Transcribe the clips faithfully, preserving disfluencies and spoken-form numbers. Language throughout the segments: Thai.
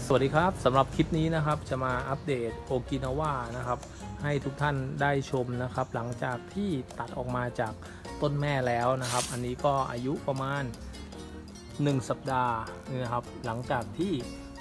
สวัสดีครับสำหรับคลิปนี้นะครับจะมาอัปเดตโอกินาวานะครับให้ทุกท่านได้ชมนะครับหลังจากที่ตัดออกมาจากต้นแม่แล้วนะครับอันนี้ก็อายุประมาณหนึ่งสัปดาห์นะครับหลังจากที่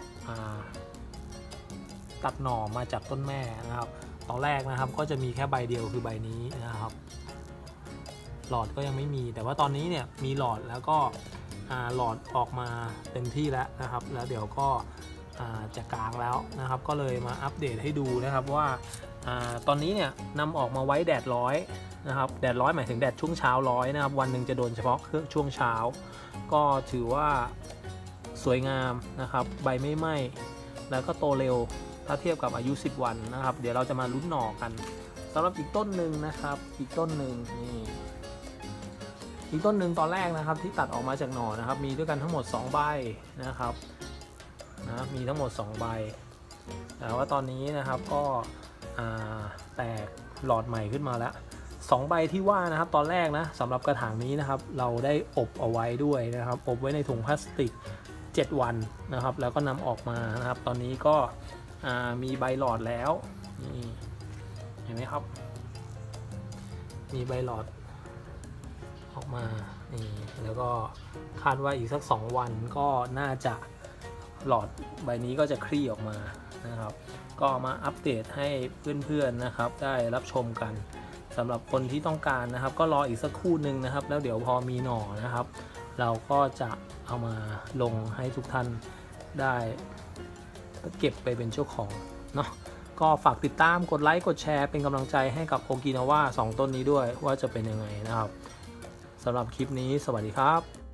ตัดหน่อมาจากต้นแม่นะครับตอนแรกนะครับก็จะมีแค่ใบเดียวคือใบนี้นะครับหลอดก็ยังไม่มีแต่ว่าตอนนี้เนี่ยมีหลอดแล้วก็หลอดออกมาเต็มที่แล้วนะครับแล้วเดี๋ยวก็จะกลางแล้วนะครับก็เลยมาอัปเดตให้ดูนะครับว่าตอนนี้เนี่ยนำออกมาไว้แดดร้อยนะครับแดดร้อยหมายถึงแดดช่วงเช้าร้อยนะครับวันหนึ่งจะโดนเฉพาะเครื่องช่วงเช้าก็ถือว่าสวยงามนะครับใบไม่ไหม้แล้วก็โตเร็วถ้าเทียบกับอายุสิบวันนะครับเดี๋ยวเราจะมาลุ้นหน่อกันสำหรับอีกต้นหนึ่งนะครับอีกต้นหนึ่งนี่อีกต้นหนึ่งตอนแรกนะครับที่ตัดออกมาจากหน่อนะครับมีด้วยกันทั้งหมดสองใบนะครับนะมีทั้งหมดสองใบแต่ว่าตอนนี้นะครับก็แตกหลอดใหม่ขึ้นมาแล้วสองใบที่ว่านะครับตอนแรกนะสำหรับกระถางนี้นะครับเราได้อบเอาไว้ด้วยนะครับอบไว้ในถุงพลาสติกเจ็ดวันนะครับแล้วก็นำออกมานะครับตอนนี้ก็มีใบหลอดแล้วนี่เห็นไหมครับมีใบหลอดออกมานี่แล้วก็คาดว่าอีกสักสองวันก็น่าจะหลอดใบนี้ก็จะคลี่ออกมานะครับก็มาอัปเดตให้เพื่อนๆนะครับได้รับชมกันสำหรับคนที่ต้องการนะครับก็รออีกสักครู่หนึ่งนะครับแล้วเดี๋ยวพอมีหน่อนะครับเราก็จะเอามาลงให้ทุกท่านได้เก็บไปเป็นเจ้าของเนาะก็ฝากติดตามกดไลค์กดแชร์เป็นกำลังใจให้กับโอกินาวาสองต้นนี้ด้วยว่าจะเป็นยังไงนะครับสำหรับคลิปนี้สวัสดีครับ